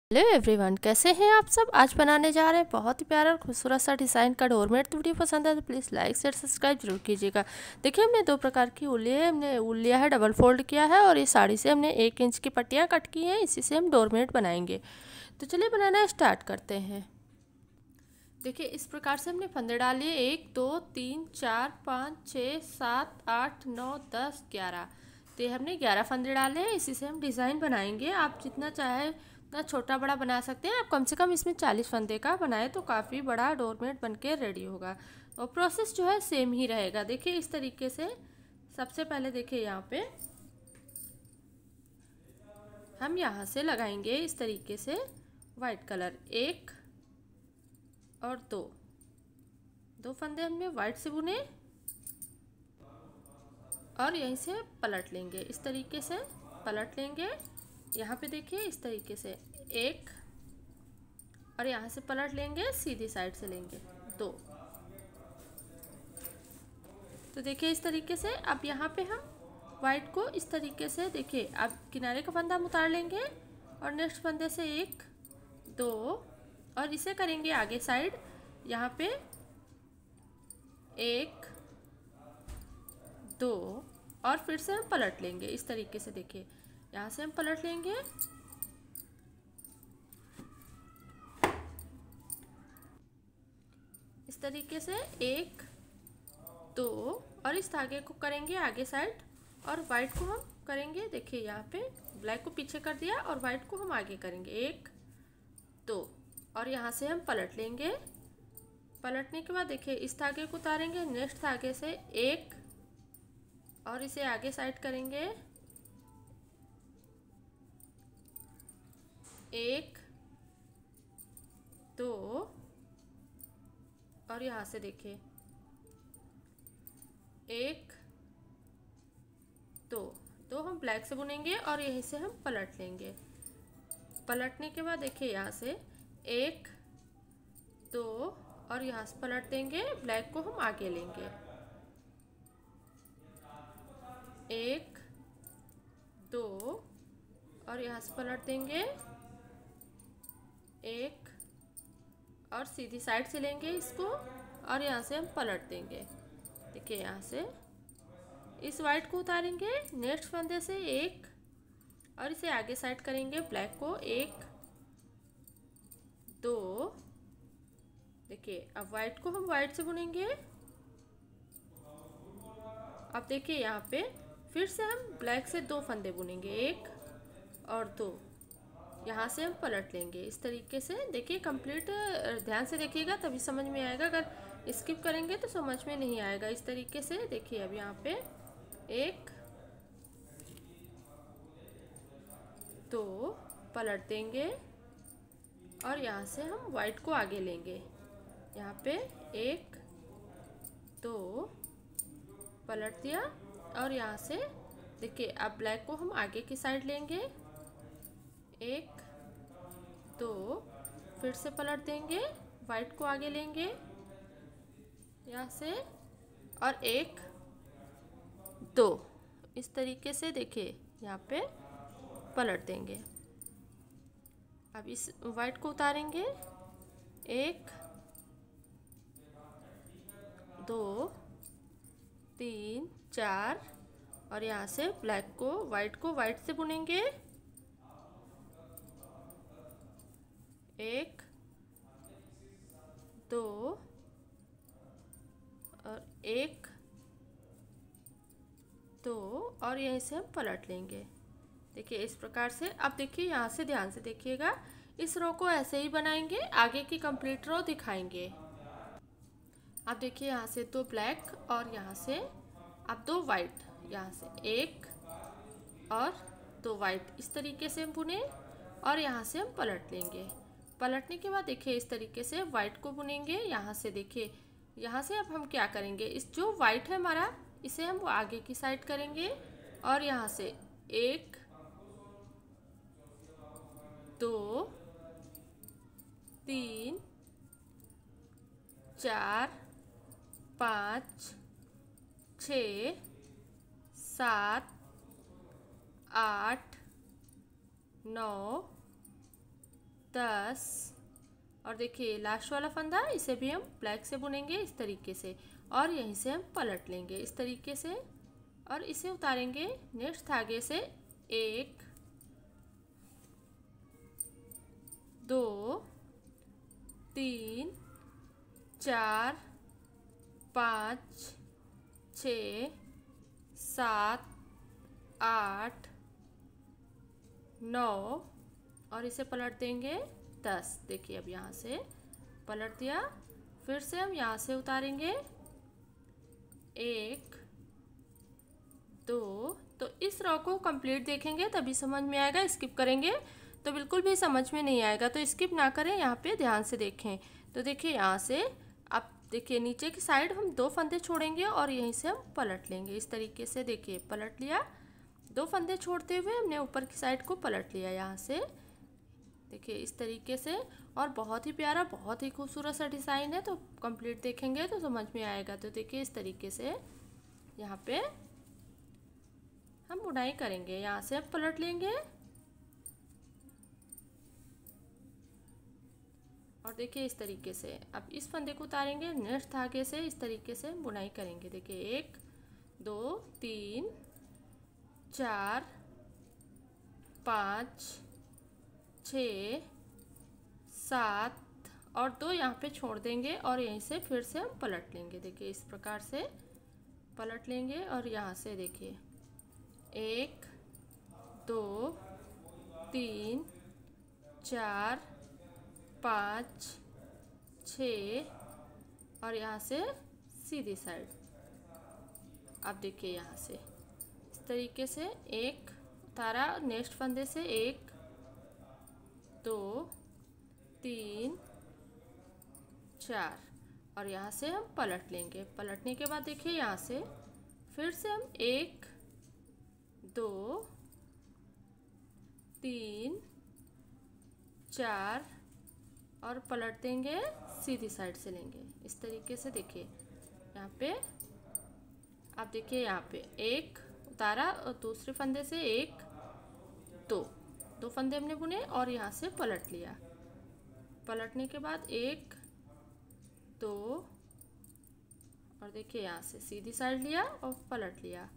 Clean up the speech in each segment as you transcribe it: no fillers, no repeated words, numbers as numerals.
Hello everyone, कैसे हैं आप सब। आज बनाने जा रहे हैं बहुत ही प्यारा और खूबसूरत सा डिज़ाइन का डोरमेट। तो वीडियो पसंद है तो प्लीज़ लाइक शेयर सब्सक्राइब जरूर कीजिएगा। देखिए, हमने दो प्रकार की ऊल है, हमने ऊल लिया है, डबल फोल्ड किया है और इस साड़ी से हमने 1 इंच की पट्टियाँ कट की हैं। इसी से हम डोरमेट बनाएंगे। तो चलिए बनाना स्टार्ट करते हैं। देखिए, इस प्रकार से हमने फंदे डाले 1 2 3 4 5 6 7 8 9 10 11। तो ये हमने 11 फंदे डाले हैं। इसी से हम डिज़ाइन बनाएंगे। आप जितना चाहे उतना छोटा बड़ा बना सकते हैं। आप कम से कम इसमें 40 फंदे का बनाए तो काफ़ी बड़ा डोरमेट बनके रेडी होगा। और प्रोसेस जो है सेम ही रहेगा। देखिए, इस तरीके से सबसे पहले देखिए यहाँ पे हम यहाँ से लगाएंगे इस तरीके से वाइट कलर। 1 और 2 फंदे हमने वाइट से बुने और यहीं से पलट लेंगे। इस तरीके से पलट लेंगे। यहाँ पे देखिए इस तरीके से 1 और यहाँ से पलट लेंगे, सीधी साइड से लेंगे 2। तो देखिए इस तरीके से अब यहाँ पे हम वाइट को इस तरीके से देखिए अब किनारे का फंदा हम उतार लेंगे और नेक्स्ट फंदे से 1 2 और इसे करेंगे आगे साइड। यहाँ पे 1 2 और फिर से हम पलट लेंगे इस तरीके से। देखिए यहाँ से हम पलट लेंगे इस तरीके से 1 2 और इस धागे को करेंगे आगे साइड और वाइट को हम करेंगे। देखिए यहाँ पे ब्लैक को पीछे कर दिया और वाइट को हम आगे करेंगे 1 2 और यहाँ से हम पलट लेंगे। पलटने के बाद देखिए इस धागे को उतारेंगे, नेक्स्ट धागे से 1 और इसे आगे साइड करेंगे 1 2 और यहाँ से देखिए 1 2 हम ब्लैक से बुनेंगे और यहीं से हम पलट लेंगे। पलटने के बाद देखिए यहाँ से 1 2 और यहाँ से पलट देंगे, ब्लैक को हम आगे लेंगे 1 2 और यहाँ से पलट देंगे 1 और सीधी साइड से लेंगे इसको और यहाँ से हम पलट देंगे। देखिए यहाँ से इस वाइट को उतारेंगे, नेक्स्ट फंदे से 1 और इसे आगे साइड करेंगे, ब्लैक को 1 2। देखिए अब वाइट को हम वाइट से बुनेंगे। अब देखिए यहाँ पे फिर से हम ब्लैक से 2 फंदे बुनेंगे 1 और 2। यहाँ से हम पलट लेंगे इस तरीके से। देखिए कंप्लीट ध्यान से देखिएगा तभी समझ में आएगा, अगर स्किप करेंगे तो समझ में नहीं आएगा। इस तरीके से देखिए अब यहाँ पे 1 2 पलट देंगे और यहाँ से हम वाइट को आगे लेंगे। यहाँ पे 1 2 पलट दिया और यहाँ से देखिए अब ब्लैक को हम आगे की साइड लेंगे 1 2 फिर से पलट देंगे, वाइट को आगे लेंगे यहाँ से और 1 2 इस तरीके से देखिए यहाँ पे पलट देंगे। अब इस वाइट को उतारेंगे 1 2 3 4 और यहाँ से ब्लैक को वाइट से बुनेंगे 1 2 और 1 2 और यहीं से हम पलट लेंगे। देखिए इस प्रकार से। अब देखिए यहाँ से ध्यान से देखिएगा, इस रो को ऐसे ही बनाएंगे, आगे की कंप्लीट रो दिखाएंगे। अब देखिए यहाँ से 2 ब्लैक और यहाँ से अब 2 वाइट, यहाँ से 1 और 2 वाइट इस तरीके से हम बुने और यहाँ से हम पलट लेंगे। पलटने के बाद देखिए इस तरीके से वाइट को बुनेंगे। यहाँ से देखिए यहाँ से अब हम क्या करेंगे, इस जो वाइट है हमारा इसे हम आगे की साइड करेंगे और यहाँ से 1 2 3 4 5 6 7 8 9 10। और देखिए लास्ट वाला फंदा, इसे भी हम ब्लैक से बुनेंगे इस तरीके से, और यहीं से हम पलट लेंगे इस तरीके से, और इसे उतारेंगे नेक्स्ट धागे से। 1 2 3 4 5 6 7 8 9, और इसे पलट देंगे 10। देखिए अब यहाँ से पलट दिया, फिर से हम यहाँ से उतारेंगे 1 2। तो इस रो को कंप्लीट देखेंगे तभी समझ में आएगा, स्किप करेंगे तो बिल्कुल भी समझ में नहीं आएगा। तो स्किप ना करें, यहाँ पे ध्यान से देखें। तो देखिए यहाँ से अब देखिए नीचे की साइड हम 2 फंदे छोड़ेंगे और यहीं से हम पलट लेंगे इस तरीके से। देखिए पलट लिया, 2 फंदे छोड़ते हुए हमने ऊपर की साइड को पलट लिया यहाँ से। देखिए इस तरीके से, और बहुत ही प्यारा, बहुत ही खूबसूरत सा डिज़ाइन है। तो कंप्लीट देखेंगे तो समझ में आएगा। तो देखिए इस तरीके से यहाँ पे हम बुनाई करेंगे। यहाँ से हम पलट लेंगे और देखिए इस तरीके से अब इस फंदे को उतारेंगे, नेक्स्ट धागे से इस तरीके से बुनाई करेंगे। देखिए 1 2 3 4 5 6 7 और 2 यहाँ पे छोड़ देंगे, और यहीं से फिर से हम पलट लेंगे। देखिए इस प्रकार से पलट लेंगे, और यहाँ से देखिए 1 2 3 4 5 6, और यहाँ से सीधी साइड। अब देखिए यहाँ से इस तरीके से 1 उतारा, नेक्स्ट फंदे से 1 2 3 4, और यहाँ से हम पलट लेंगे। पलटने के बाद देखिए यहाँ से फिर से हम 1 2 3 4 और पलट देंगे, सीधी साइड से लेंगे इस तरीके से। देखिए यहाँ पे आप देखिए यहाँ पे 1 उतारा और दूसरे फंदे से 1 2 फंदे हमने बुने, और यहाँ से पलट लिया। पलटने के बाद 1 2, और देखिए यहाँ से सीधी साइड लिया और पलट लिया।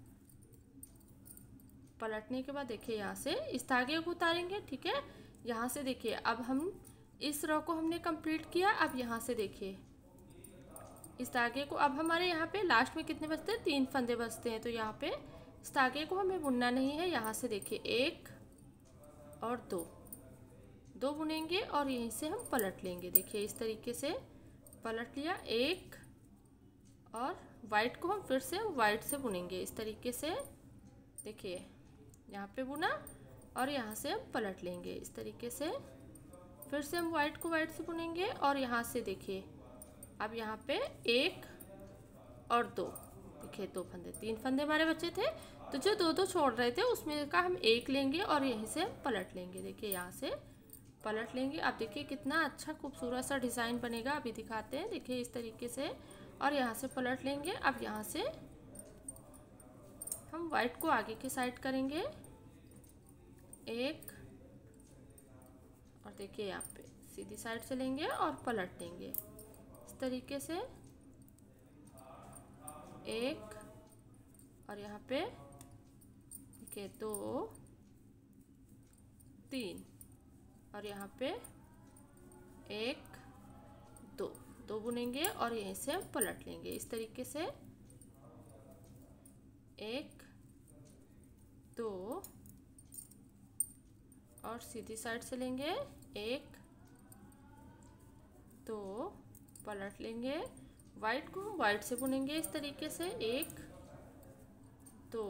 पलटने के बाद देखिए यहाँ से इस धागे को उतारेंगे। ठीक है, यहाँ से देखिए अब हम इस रो को हमने कंप्लीट किया। अब यहाँ से देखिए इस धागे को, अब हमारे यहाँ पे लास्ट में कितने बचते हैं, 3 फंदे बचते हैं। तो यहाँ पे इस धागे को हमें बुनना नहीं है। यहाँ से देखिए 1 और 2 बुनेंगे, और यहीं से हम पलट लेंगे। देखिए इस तरीके से पलट लिया 1, और वाइट को हम फिर से वाइट से बुनेंगे इस तरीके से। देखिए यहाँ पे बुना, और यहाँ से हम पलट लेंगे इस तरीके से। फिर से हम वाइट को वाइट से बुनेंगे, और यहाँ से देखिए अब यहाँ पे 1 और 2, देखिए 2 फंदे, 3 फंदे हमारे बचे थे। तो जो 2 छोड़ रहे थे उसमें का हम 1 लेंगे, और यहीं से हम पलट लेंगे। देखिए यहाँ से पलट लेंगे। अब देखिए कितना अच्छा खूबसूरत सा डिज़ाइन बनेगा। अभी दिखाते हैं। देखिए इस तरीके से, और यहाँ से पलट लेंगे। अब यहाँ से हम वाइट को आगे की साइड करेंगे 1, और देखिए यहाँ पे सीधी साइड से लेंगे और पलट देंगे इस तरीके से 1, और यहाँ पे देखिए 2 3, और यहाँ पे 1 2 बुनेंगे, और यहीं से हम पलट लेंगे इस तरीके से 1 2, और सीधी साइड से लेंगे 1 2, पलट लेंगे। वाइट को हम वाइट से बुनेंगे इस तरीके से 1 2,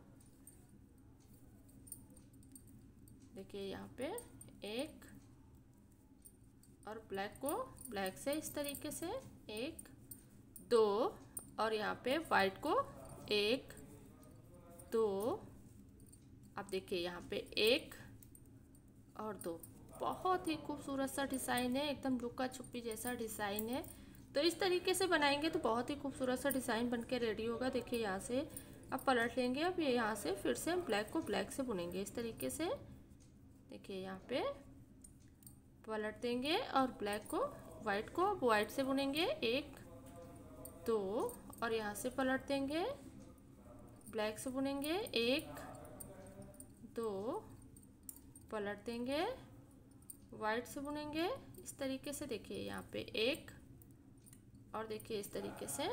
देखिए यहाँ पे 1, और ब्लैक को ब्लैक से इस तरीके से 1 2, और यहाँ पे वाइट को 1 2। अब देखिए यहाँ पे 1 और 2, बहुत ही खूबसूरत सा डिज़ाइन है, एकदम लुक्का छुपी जैसा डिज़ाइन है। तो इस तरीके से बनाएंगे तो बहुत ही खूबसूरत सा डिज़ाइन बनके रेडी होगा। देखिए यहाँ से अब पलट लेंगे। अब ये यहाँ से फिर से हम ब्लैक को ब्लैक से बुनेंगे इस तरीके से। देखिए यहाँ पे पलट देंगे और ब्लैक को वाइट को वाइट से बुनेंगे, 1 2, और यहाँ से पलट देंगे, ब्लैक से बुनेंगे, 1 2, पलट देंगे, वाइट से बुनेंगे। इस तरीके से देखिए यहाँ पे 1, और देखिए इस तरीके से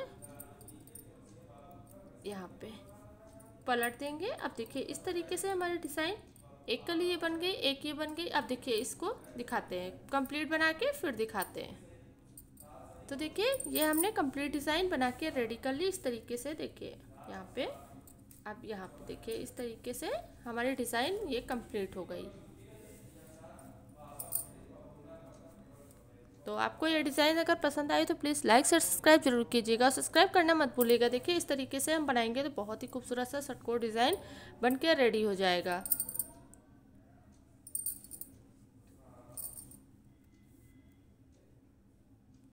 यहाँ पे पलट देंगे। अब देखिए इस तरीके से हमारी डिज़ाइन एक कली ये बन गई, एक ये बन गई। अब देखिए इसको दिखाते हैं, कंप्लीट बना के फिर दिखाते हैं। तो देखिए ये हमने कंप्लीट डिज़ाइन बना के रेडी कर ली। इस तरीके से देखिए यहाँ पे, अब यहाँ पे देखिए इस तरीके से हमारी डिज़ाइन ये कंप्लीट हो गई। तो आपको ये डिज़ाइन अगर पसंद आई तो प्लीज़ लाइक शेयर सब्सक्राइब जरूर कीजिएगा, सब्सक्राइब करना मत भूलिएगा। देखिए इस तरीके से हम बनाएंगे तो बहुत ही खूबसूरत सा शॉर्टकोट डिज़ाइन बन के रेडी हो जाएगा।